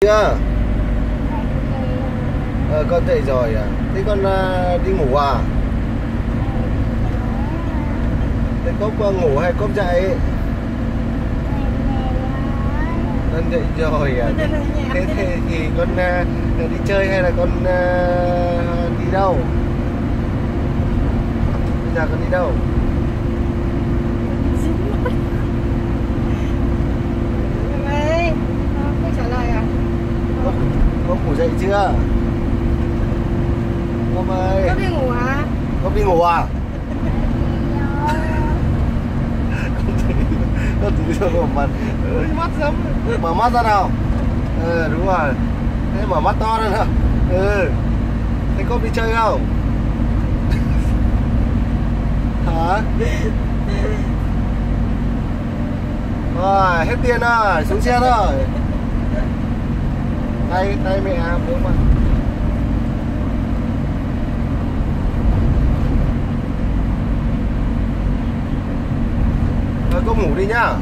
chưa? Con dậy rồi à? Thế con đi ngủ à? Thế Cốc ngủ hay Cốc dậy? Con dậy rồi à? Thế thì con đi chơi hay là con đi đâu? Bây giờ con đi đâu? Không trả lời à? Cốc ngủ dậy chưa? Cốc ơi. Cốc đi ngủ à? Cốc đi ngủ à? Con thử cho nó mặt. Mắt lắm. Mở mắt ra nào. Đúng rồi. Thế mở mắt to ra nào. Thế Cốc đi chơi không? Hả? Rồi, hết tiền rồi, xuống xe rồi. Tay mẹ bố mà. Thôi Cốc ngủ đi nhá.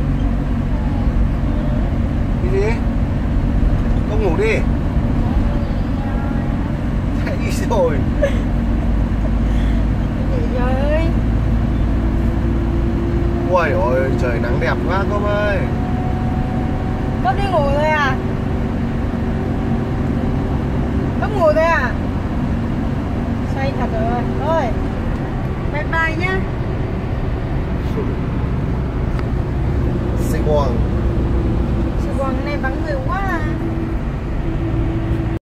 Cái gì? Cốc ngủ đi. Chạy đi rồi. Trời ơi. Ui ôi trời nắng đẹp quá Cốc ơi. Cốc đi ngủ rồi à? Cốc ngủ rồi à? Say thật rồi. Thôi. Bye bye nhá. Sài Gòn Sài Gòn này vắng người quá à.